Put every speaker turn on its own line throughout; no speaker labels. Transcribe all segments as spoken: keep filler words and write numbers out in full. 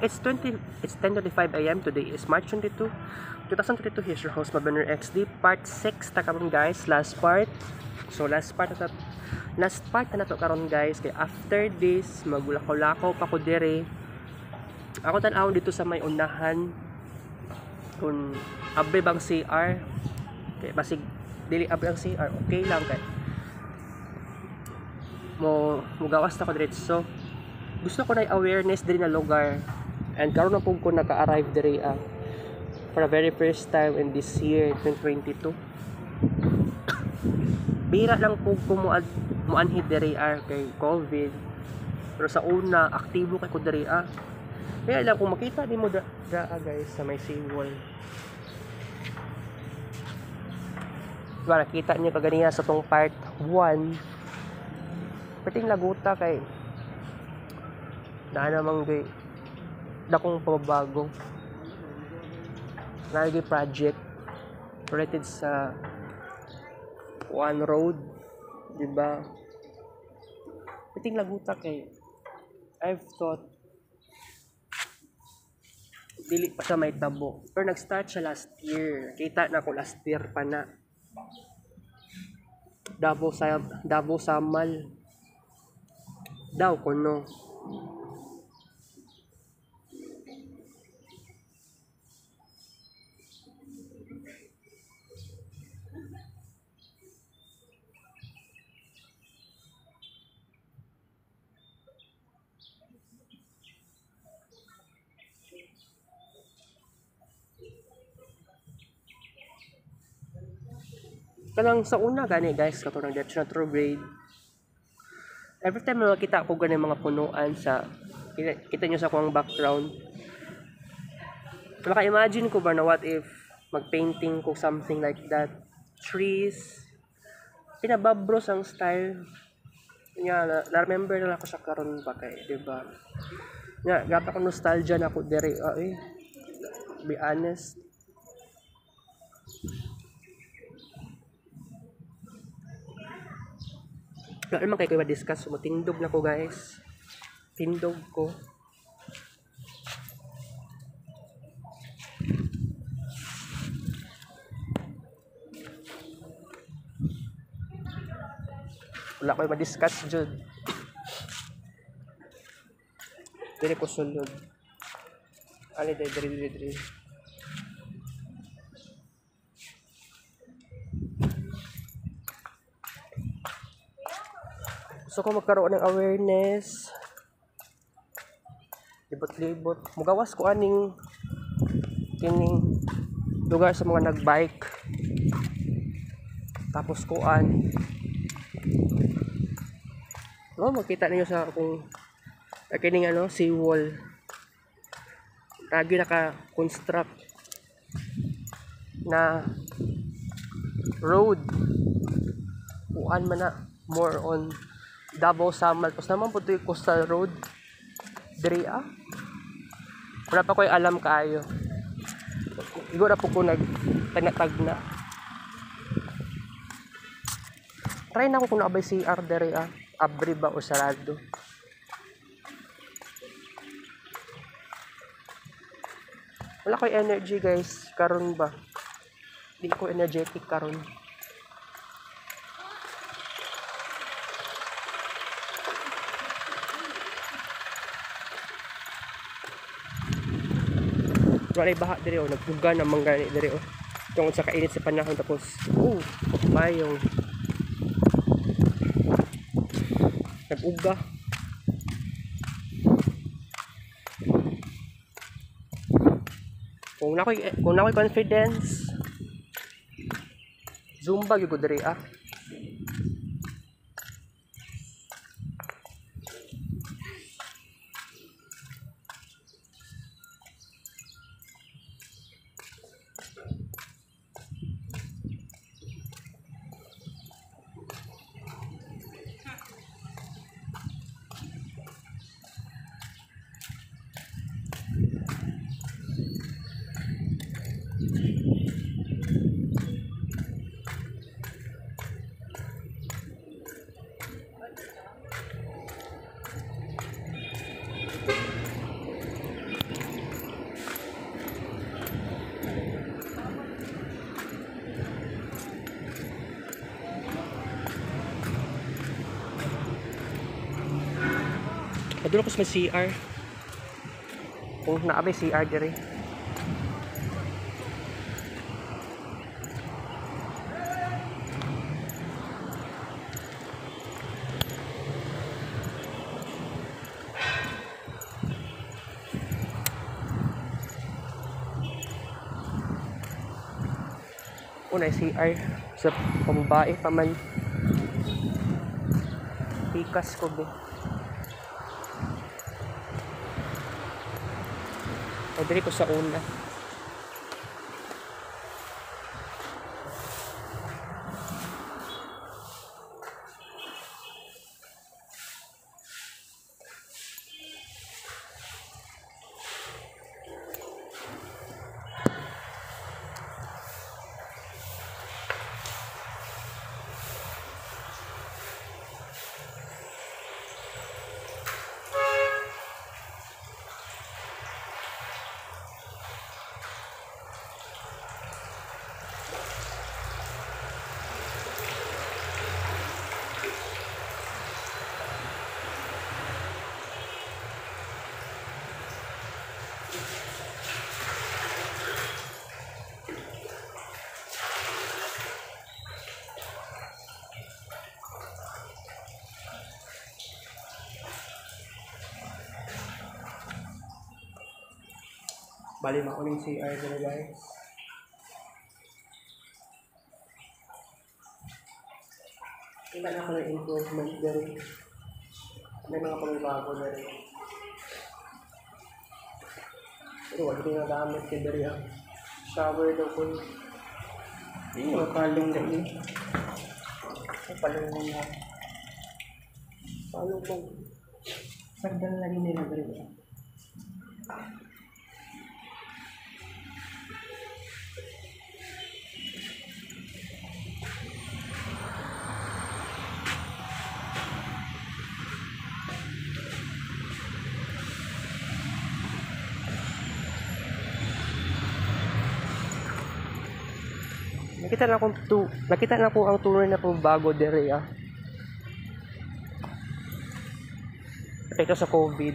it's twenty it's ten twenty-five a m Today is March twenty-second, twenty twenty-two. Here's your host Mabenner X D, part six ta karon guys, last part. So last part na last part na to karon guys, kay after this magulakaw-lakaw pa ko dire. Ako tan-awon dito sa may unahan kung abe bang C R. Kay basig dili abe ang C R, okay lang kay mo mugawas ta ko diretso. Gusto ko na awareness diri na lugar, and karon na pug ko naka-arrive diri ah, for the very first time in this year twenty twenty-two. Bira lang pug ko mo muanhi diri ah kay COVID, pero sa una aktibo kay ko diri ah. Kaya lang kung makita nimo da, da ah, guys sa may seawall, diba nakita niyo kaganiya sa tong part one, pating laguta kay na namang gay dakong pababago nalagi project related sa one road, diba? Pating laguta kay I've thought dili pa sa may tabo, pero nag-start siya last year. Kita na ko last year pa na Davao sa Davao Samal daw kuno. Kanang sa una gani guys, kato ng Dutch retrograde. Every time na makita ko gani mga punuan sa kita, kita nyo sa akong background, maka-imagine ko ba na what if mag-painting ko something like that, trees, pinababros ang style nga, na, na-remember na ako sa karon ba kay, diba? Nga, gapa ko nostalgia na ako diri, ah, eh, be honest. Wala naman kayo kayo ma-discuss. Tindog na ko guys. Tindog ko. Wala kayo ma-discuss dyan. Dili ko sulod. Ali, dili, dili, dili, dili. So kung magkaroon ng awareness, libot-libot, mugawas ko aning kining lugar sa mga nagbike, tapos kuan no, makita niyo sa kung kining ano, seawall lagi naka-construct na road, kuan man na more on Davao Samal. Tapos naman po ito yung coastal road diri ah. Wala pa ko yung alam kaayo. Igo na po ko nag-tanatag na. Try na ko kung nakabay C R diri ah. Abri ba o sarado. Wala ko yung energy guys. Karon ba? Hindi ko energetic karon. Wala baha diri oh, nagpuga na manggani diri oh. Tungod sa kainit sa panahon, tapos oh, mayong nag-uga. Kung nakoy kung nakoy confidence, zumba gyud ko diri ah. Doon ako sa may C R. Kung naabay C R dire. Una C R sa pambae pa man. Pikas ko be. O diri ko sa una. Bali makuning C R dito guys. Kita na ko ng improvement dito. May mga pagbabago na rin. Pero wala din nagamit kay Daria. Shower daw po. Hindi, mapalong na yun. Mapalong na. Palong po. Sagdan na rin nila Daria. Nakita na akong tu nakita na ko ang tunay na pagbago dere ah. Ito sa COVID.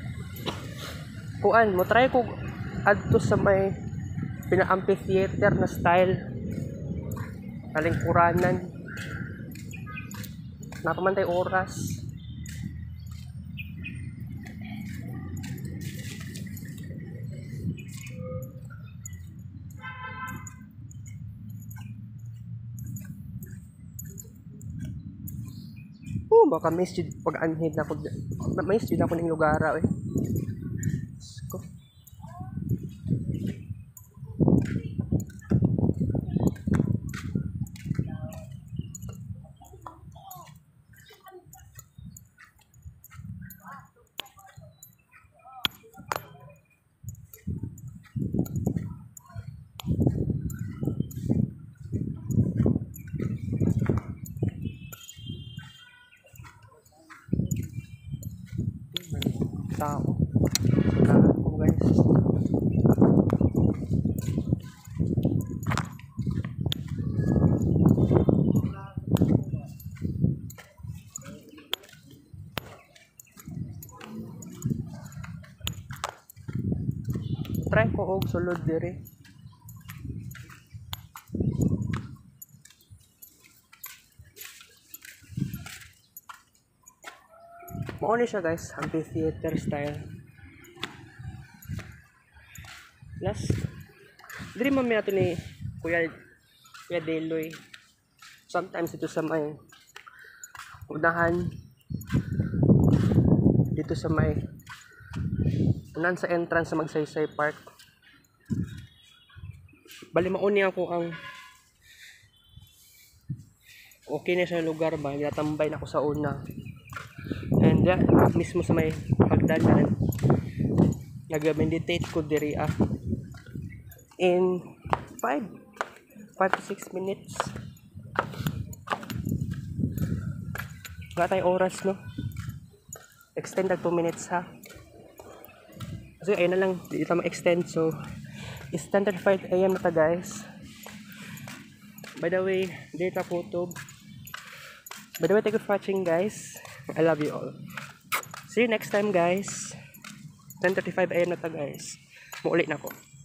Kuan mo try ko adto sa may pina-amphitheater na style. Kalingkuranan. Napamantay oras. Oh, baka may masjid pag-anhid na ako. May masjid ako ng lugar eh. Ko. Tao. Saka ko guys. Try ko og sulod dire. Mao ni siya guys, amphitheater style. Plus, diri man mi ato ni Kuya Kuya Deloy. Sometimes ito sa may unahan, dito sa may unan sa entrance sa Magsaysay Park. Bali mauni ako ang okay na sa lugar ba, ginatambay na ako sa una. And yeah, mismo sa may pagdanan nag-meditate ko diri ah in five to six minutes. Wala tayong oras no, extend na two minutes ha, kasi ayun na lang dito ma-extend. So standard five A M na ta guys. By the way, data photo. By the way, thank you for watching guys. I love you all. See you next time guys. ten thirty-five a m na to guys. Muuli na ko.